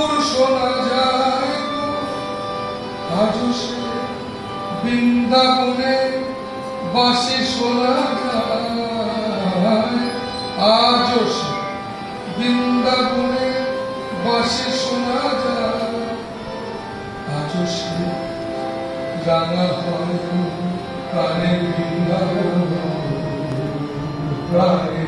সুর শোনা যায় আজও সে বৃন্দাবনে বাঁশি শোনা যায়, আজও সে বৃন্দাবনে বাঁশি শোনা যায়, আজও সে রাঙা হয় প্রাণের বৃন্দাবন প্রাণের।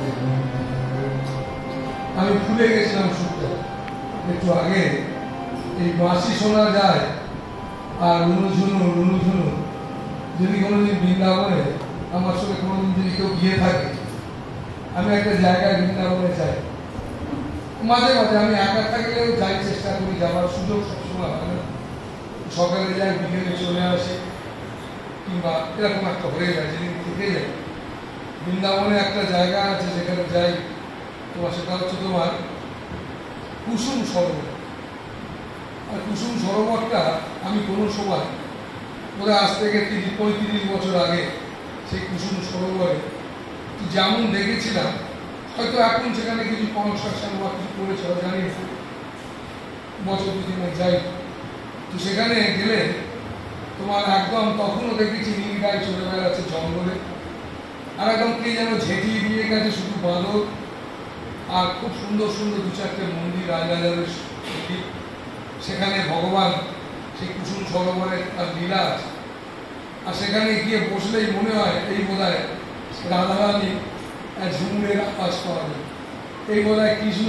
আমি ভুলে গেছিলাম সুরটা একটু আগে। এই বাঁশি শোনা যায় আর রুনুঝুনু যদি কোনোদিন বৃন্দাবনে আমার সঙ্গে কোনোদিন যদি কেউ গিয়ে থাকে, আমি একটা জায়গায় বৃন্দাবনে যাই, মাঝে মাঝে আমি একা থাকলেও যাই, চেষ্টা করি যাওয়ার, সুযোগ সবসময় হয় না, সকালে যাই বিকেলে চলে আসে, কিংবা এরকম একটা হয়ে যায় যেদিন থেকে যাই। বৃন্দাবনে একটা জায়গা আছে যেখানে যাই, তোমার সেটা হচ্ছে তোমার কুসুম সরোবর। আর কুসুম সরোবরটা আমি কোনো সময় ওরা আজ থেকে 30-35 বছর আগে সেই কুসুম সরোবরে যেমন দেখেছিলাম, হয়তো এখন সেখানে কিছু কনস্ট্রাকশন বা কিছু করেছে জানি, বছর 2-3 যাই, তো সেখানে গেলে তোমার একদম তখনও দেখেছি নীল গায়ে চলে বেড়াচ্ছে জঙ্গলে, আর একদম কে যেন ঝেঁটিয়ে দিয়ে গেছে শুধু বাঁদর, আর খুব সুন্দর সুন্দর 2-4টে মন্দির রাজরাজাদের। সেখানে ভগবান সেই কুসুম সরোবরে তার লীলা আছে, আর সেখানে গিয়ে বসলেই মনে হয় এই বোধহয় রাধারানী ঝুমুরের আওয়াজ পাওয়া যায়, এই বোধহয় কৃষ্ণ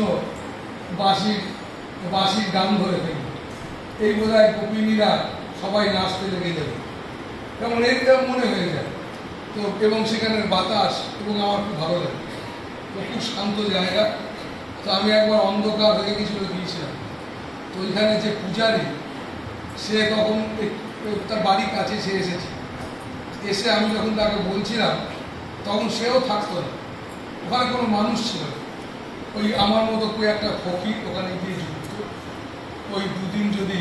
বাঁশির গান ধরে ফেলবে, এই বোধহয় গোপিনীরা সবাই নাচতে লেগে যাবে, তেমন এইরকম মনে হয়ে যায়। তো এবং সেখানের বাতাস এবং আমার খুব ভালো লাগে, তো খুব শান্ত জায়গা। তো আমি একবার অন্ধকার হয়ে গিয়েছিল গিয়েছিলাম, তো ওইখানে যে পূজারী সে তখন তার বাড়ির কাছে সে এসেছে, এসে আমি যখন তাকে বলছিলাম তখন সেও থাকতো না, ওখানে কোনো মানুষ ছিল না, ওই আমার মতো কেউ একটা ফকির ওখানে গিয়ে যুক্ত, ওই 2 দিন যদি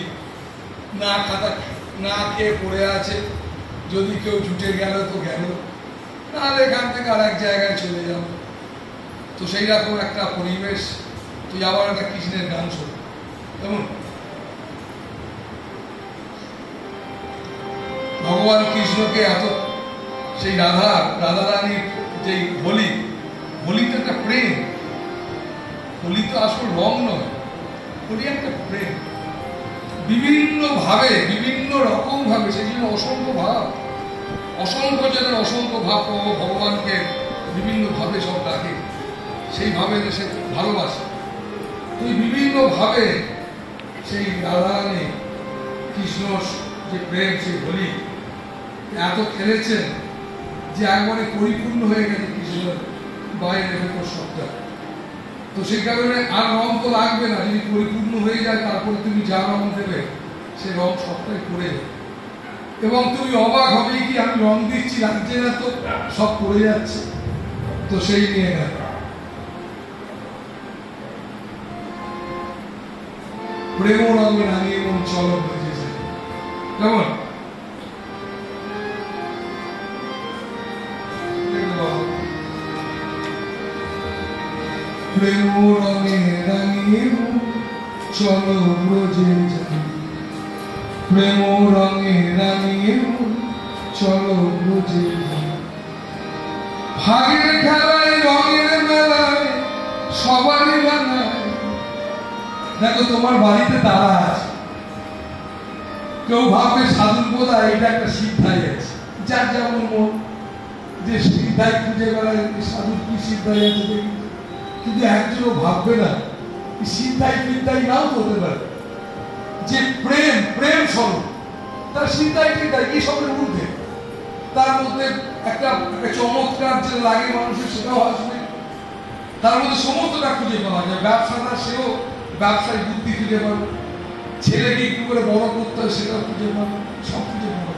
না খেয়ে পড়ে আছে, যদি কেউ জুটে গেল তো গেল, নাহলে এখান থেকে আর এক জায়গায় চলে যাব। তো সেই রকম একটা পরিবেশ। তুই আবার একটা কৃষ্ণের গান শোন, কেমন ভগবান কৃষ্ণকে এত সেই রাধারানীর যে হোলি তো একটা প্রেম, হোলি তো আসল রং নয়, হোলি একটা প্রেম, বিভিন্ন ভাবে বিভিন্ন রকম ভাবে, সেই জন্য অসংখ্য ভাব, অসংখ্য জনের অসংখ্য ভাব ভগবানকে বিভিন্ন ভাবে সব ডাকে, সেইভাবে সে ভালোবাসে। তুই বিভিন্ন ভাবে সেই রাধারানী কৃষ্ণ যে প্রেম, সেই হোলি এত খেলেছেন যে একবারে পরিপূর্ণ হয়ে গেছে কৃষ্ণের বাইরে ভেতর সবটা। তো সেই কারণে আর রং তো লাগবে না, যদি পরিপূর্ণ হয়ে যায় তারপরে তুমি যা রং দেবে সে রং সবটাই পড়ে যাবে, এবং তুমি অবাক হবে কি আমি রং দিচ্ছি লাগছে না তো সব পড়ে যাচ্ছে। তো সেই নিয়ে গেল প্রেম রঙে রাঙিয়ে মন চলক বুঝেছে, কেমন প্রেম রঙে রাঙিয়ে চলো ব্রজে যাই, প্রেম রঙে রাঙিয়ে চলো ব্রজে যাই, ভাগের খেলায় রঙের মেলায় সবারই বানায়। দেখো তোমার বাড়িতে তারা আছে, কেউ ভাববে সাধুর বোধহয় এটা একটা সিদ্ধাই আছে, যার যেমন মন, যে সিদ্ধাই খুঁজে বেড়ায় সাধুর কি সিদ্ধাই আছে, কিন্তু একজনও ভাববে না সিদ্ধাই বিদ্যাই নাও হতে পারে, যে প্রেম স্বরূপ তার সিদ্ধাই বিদ্যাই এই সবের ঊর্ধ্বে, তার মধ্যে একটা চমৎকার যে লাগে মানুষের সেটাও আসবে, তার মধ্যে সমস্তটা খুঁজে পাওয়া যায়। ব্যবসাদার সেও ব্যবসায় বুদ্ধি খুঁজে পাবে, ছেলেকে কি করে বড় করতে হয় সেটাও খুঁজে পাবে, সব খুঁজে পাবে।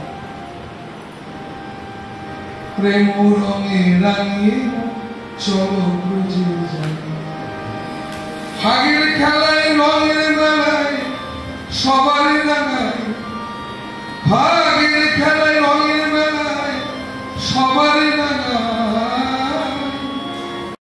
প্রেম রঙে রাঙিয়ে চলো ব্রজে যাই, ভাগের খেলায় রঙের মেলায় সবারই রাঙায়, ভাগের খেলায় রঙের মেলায় সবারই রাঙায়,